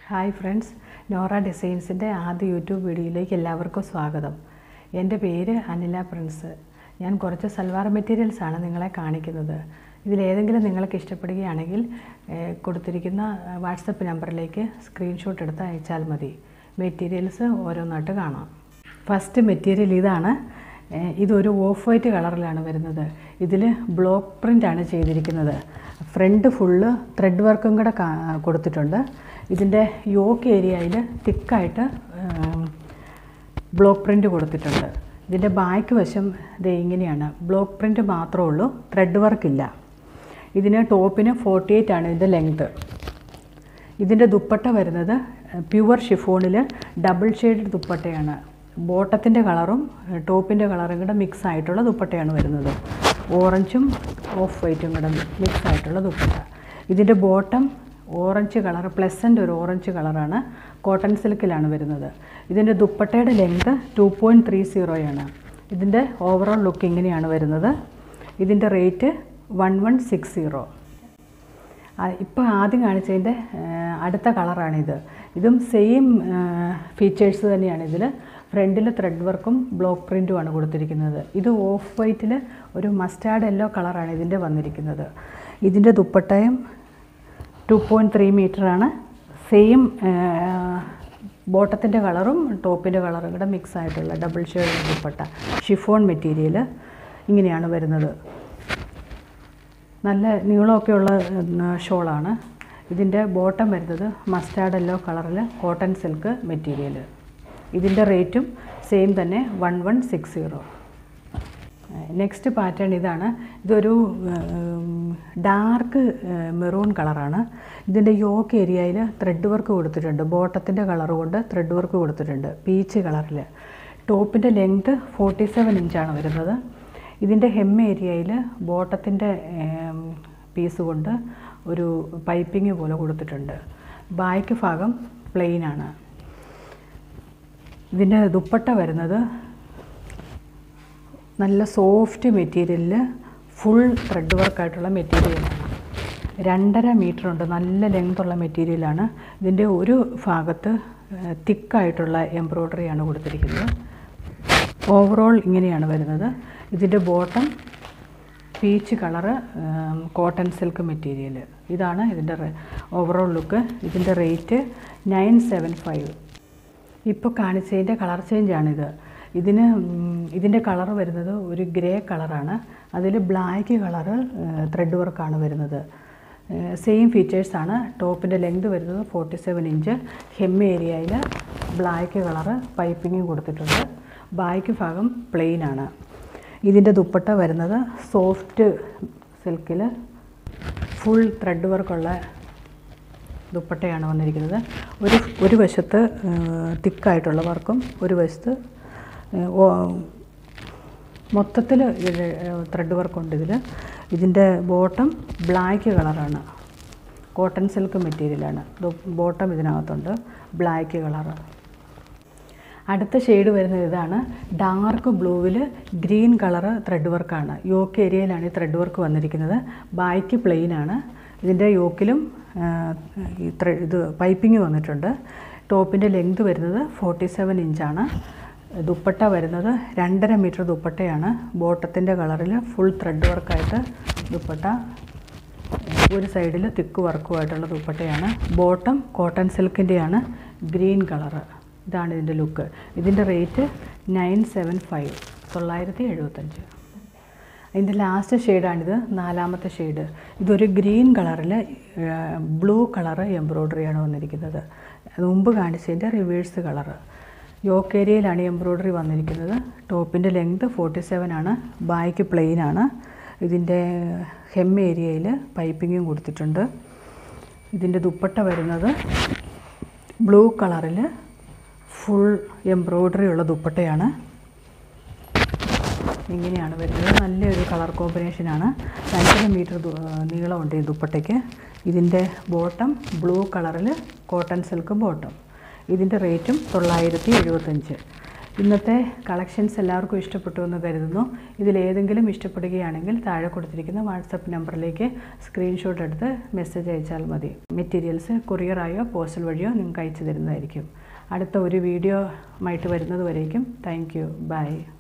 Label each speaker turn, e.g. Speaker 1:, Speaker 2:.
Speaker 1: Hi friends, Nora ഡിസൈൻസിൻ്റെ ആദ്യ YouTube വീഡിയോയിലേക്ക് എല്ലാവർക്കും സ്വാഗതം. എൻ്റെ പേര് അനില പ്രിൻസ്. ഞാൻ കുറച്ച് സൽവാർ മെറ്റീരിയൽസാണ് നിങ്ങളെ കാണിക്കുന്നത്. ഇതിലേതെങ്കിലും നിങ്ങൾക്ക് ഇഷ്ടപ്പെടുകയാണെങ്കിൽ കൊടുത്തിരിക്കുന്ന വാട്സപ്പ് നമ്പറിലേക്ക് സ്ക്രീൻഷോട്ട് എടുത്ത് അയച്ചാൽ മതി. മെറ്റീരിയൽസ് ഓരോന്നായിട്ട് കാണാം. ഫസ്റ്റ് മെറ്റീരിയൽ ഇതാണ്. ഇതൊരു ഓഫ് വൈറ്റ് കളറിലാണ് വരുന്നത്. ഇതിൽ ബ്ലോക്ക് പ്രിൻ്റാണ് ചെയ്തിരിക്കുന്നത്. ഫ്രണ്ട് ഫുള്ള് ത്രെഡ് വർക്കും കൂടെ കൊടുത്തിട്ടുണ്ട്. ഇതിൻ്റെ യോക്ക് ഏരിയയിൽ തിക്കായിട്ട് ബ്ലോക്ക് പ്രിൻ്റ് കൊടുത്തിട്ടുണ്ട്. ഇതിൻ്റെ ബാക്ക് വശം ഇത് ഇങ്ങനെയാണ്. ബ്ലോക്ക് പ്രിൻ്റ് മാത്രമേ ഉള്ളൂ, ത്രെഡ് വർക്കില്ല. ഇതിന് ടോപ്പിന് 48 ആണ് ഇതിൻ്റെ ലെങ്ത്ത്. ഇതിൻ്റെ ദുപ്പട്ട വരുന്നത് പ്യുവർ ഷിഫോണിൽ ഡബിൾ ഷെയ്ഡ് ദുപ്പട്ടയാണ്. ബോട്ടത്തിൻ്റെ കളറും ടോപ്പിൻ്റെ കളറും കൂടെ മിക്സ് ആയിട്ടുള്ള ദുപ്പട്ടയാണ് വരുന്നത്. ഓറഞ്ചും ഓഫ് വൈറ്റും കൂടെ മിക്സ് ആയിട്ടുള്ള ദുപ്പട്ട. ഇതിൻ്റെ ബോട്ടം ഓറഞ്ച് കളർ, പ്ലസൻ്റ് ഒരു ഓറഞ്ച് കളറാണ്. കോട്ടൺ സിൽക്കിലാണ് വരുന്നത്. ഇതിൻ്റെ ദുപ്പട്ടയുടെ ലെങ്ത് 2.30 ഇതിൻ്റെ ഓവറോൾ ലുക്ക് ഇങ്ങനെയാണ് വരുന്നത്. ഇതിൻ്റെ റേറ്റ് 1160. ഇപ്പോൾ ആദ്യം കാണിച്ചതിൻ്റെ അടുത്ത കളറാണിത്. ഇതും സെയിം ഫീച്ചേഴ്സ് തന്നെയാണ്. ഇതിൽ ഫ്രണ്ടിൽ ത്രെഡ് വർക്കും ബ്ലോക്ക് പ്രിൻറ്റുമാണ് കൊടുത്തിരിക്കുന്നത്. ഇത് ഓഫ് വൈറ്റിൽ ഒരു മസ്റ്റാർഡ് യെല്ലോ കളറാണ് ഇതിൻ്റെ വന്നിരിക്കുന്നത്. ഇതിൻ്റെ ദുപ്പട്ടയും 2.3 മീറ്ററാണ്. സെയിം ബോട്ടത്തിൻ്റെ കളറും ടോപ്പിൻ്റെ കളറും കൂടെ മിക്സ് ആയിട്ടുള്ള double shade dupatta. Chiffon material ഇങ്ങനെയാണ് വരുന്നത്. നല്ല നീളമൊക്കെയുള്ള ഷോളാണ്. ഇതിൻ്റെ ബോട്ടം വരുന്നത് മസ്റ്റാർഡ് യെല്ലോ കളറിൽ കോട്ടൺ സിൽക്ക് മെറ്റീരിയൽ. ഇതിൻ്റെ റേറ്റും സെയിം തന്നെ 1160. നെക്സ്റ്റ് പാറ്റേൺ ഇതാണ്. ഇതൊരു ഡാർക്ക് മെറൂൺ കളറാണ്. ഇതിൻ്റെ യോക്ക് ഏരിയയിൽ ത്രെഡ് വർക്ക് കൊടുത്തിട്ടുണ്ട്. ബോട്ടത്തിൻ്റെ കളർ കൊണ്ട് ത്രെഡ് വർക്ക് കൊടുത്തിട്ടുണ്ട്, പീച്ച് കളറിൽ. ടോപ്പിൻ്റെ ലെങ്ത് 47 ഇഞ്ചാണ് വരുന്നത്. ഇതിൻ്റെ ഹെം ഏരിയയിൽ ബോട്ടത്തിൻ്റെ പീസ് കൊണ്ട് ഒരു പൈപ്പിംഗ് പോലെ കൊടുത്തിട്ടുണ്ട്. ബാക്ക് ഭാഗം പ്ലെയിനാണ്. ഇതിൻ്റെ ദുപ്പട്ട വരുന്നത് നല്ല സോഫ്റ്റ് മെറ്റീരിയലിൽ ഫുൾ ത്രെഡ് വർക്കായിട്ടുള്ള മെറ്റീരിയലാണ്. 2.5 മീറ്റർ ഉണ്ട്. നല്ല ലെങ്ത്തുള്ള മെറ്റീരിയലാണ്. ഇതിൻ്റെ ഒരു ഭാഗത്ത് തിക്കായിട്ടുള്ള എംബ്രോയ്ഡറിയാണ് കൊടുത്തിരിക്കുന്നത്. ഓവറോൾ ഇങ്ങനെയാണ് വരുന്നത്. ഇതിൻ്റെ bottom peach colour cotton silk material. ഇതാണ് ഇതിൻ്റെ ഓവറോൾ ലുക്ക്. ഇതിൻ്റെ റേറ്റ് 975. ഇപ്പോൾ കാണിച്ചതിൻ്റെ കളർ ചേഞ്ചാണിത്. ഇതിൻ്റെ കളർ വരുന്നത് ഒരു ഗ്രേ കളറാണ്. അതിൽ ബ്ലാക്ക് കളറ് ത്രെഡ് വർക്കാണ് വരുന്നത്. സെയിം ഫീച്ചേഴ്സാണ്. ടോപ്പിൻ്റെ ലെങ്ത് വരുന്നത് 47 ഇഞ്ച്. ഹെം ഏരിയയിൽ ബ്ലാക്ക് കളറ് പൈപ്പിങ്ങും കൊടുത്തിട്ടുണ്ട്. ബാക്ക് ഭാഗം പ്ലെയിനാണ്. ഇതിൻ്റെ ദുപ്പട്ട വരുന്നത് സോഫ്റ്റ് സിൽക്കിൽ ഫുൾ ത്രെഡ് വർക്കുള്ള ദുപ്പട്ടയാണ് വന്നിരിക്കുന്നത്. ഒരു വശത്ത് തിക്കായിട്ടുള്ള വർക്കും ഒരു വശത്ത് മൊത്തത്തിൽ ത്രെഡ് വർക്കുണ്ട് ഇതിൽ. ഇതിൻ്റെ ബോട്ടം ബ്ലാക്ക് കളറാണ്. കോട്ടൺ സിൽക്ക് മെറ്റീരിയലാണ്. ബോട്ടം ഇതിനകത്തുണ്ട് ബ്ലാക്ക് കളറ്. അടുത്ത ഷെയ്ഡ് വരുന്നത് ഇതാണ്. ഡാർക്ക് ബ്ലൂവിൽ ഗ്രീൻ കളറ് ത്രെഡ് വർക്കാണ്. യോക്ക് ഏരിയയിലാണ് ഈ ത്രെഡ് വർക്ക് വന്നിരിക്കുന്നത്. ബാക്ക് പ്ലെയിനാണ്. ഇതിൻ്റെ യോക്കിലും ഇത് പൈപ്പിംഗ് വന്നിട്ടുണ്ട്. ടോപ്പിൻ്റെ ലെങ്ത് വരുന്നത് 47 ഇഞ്ചാണ്. ദുപ്പട്ട വരുന്നത് 2.5 മീറ്റർ ദുപ്പട്ടയാണ്. ബോട്ടത്തിൻ്റെ കളറിൽ ഫുൾ ത്രെഡ് വർക്കായിട്ട് ദുപ്പട്ട. ഒരു സൈഡിൽ തിക്ക് വർക്കുമായിട്ടുള്ള ദുപ്പട്ടയാണ്. ബോട്ടം കോട്ടൺ സിൽക്കിൻ്റെയാണ്, ഗ്രീൻ കളറ്. ഇതാണ് ഇതിൻ്റെ ലുക്ക്. ഇതിൻ്റെ റേറ്റ് 975, 975. അതിൻ്റെ ലാസ്റ്റ് ഷെയ്ഡാണിത്, 4ാമത്തെ ഷെയ്ഡ്. ഇതൊരു ഗ്രീൻ കളറിൽ ബ്ലൂ കളറ് എംബ്രോയ്ഡറിയാണ് വന്നിരിക്കുന്നത്. മുമ്പ് കാണിച്ചതിൻ്റെ റിവേഴ്സ് കളറ്. യോക്ക് ഏരിയയിലാണ് എംബ്രോയ്ഡറി വന്നിരിക്കുന്നത്. ടോപ്പിൻ്റെ ലെങ്ത് 47 ആണ്. ബാക്ക് പ്ലെയിനാണ്. ഇതിൻ്റെ ഹെം ഏരിയയിൽ പൈപ്പിങ്ങും കൊടുത്തിട്ടുണ്ട്. ഇതിൻ്റെ ദുപ്പട്ട വരുന്നത് ബ്ലൂ കളറിൽ ഫുൾ എംബ്രോയ്ഡറി ഉള്ള ദുപ്പട്ടയാണ്. ഇങ്ങനെയാണ് വരുന്നത്. നല്ലൊരു കളർ കോമ്പിനേഷനാണ്. 2.5 മീറ്റർ നീളമുണ്ട് ഈ ദുപ്പട്ടയ്ക്ക്. ഇതിൻ്റെ ബോട്ടം ബ്ലൂ കളറിൽ കോട്ടൺ സിൽക്ക് ബോട്ടം. ഇതിൻ്റെ റേറ്റും 975. ഇന്നത്തെ കളക്ഷൻസ് എല്ലാവർക്കും ഇഷ്ടപ്പെട്ടു എന്ന് കരുതുന്നു. ഇതിലേതെങ്കിലും ഇഷ്ടപ്പെടുകയാണെങ്കിൽ താഴെ കൊടുത്തിരിക്കുന്ന വാട്സപ്പ് നമ്പറിലേക്ക് സ്ക്രീൻഷോട്ട് എടുത്ത് മെസ്സേജ് അയച്ചാൽ മതി. മെറ്റീരിയൽസ് കൊറിയറായോ പോസ്റ്റൽ വഴിയോ നിങ്ങൾക്ക് അയച്ചു തരുന്നതായിരിക്കും. അടുത്ത ഒരു വീഡിയോ ആയിട്ട് വരുന്നത് വരേക്കും താങ്ക് യു. ബൈ.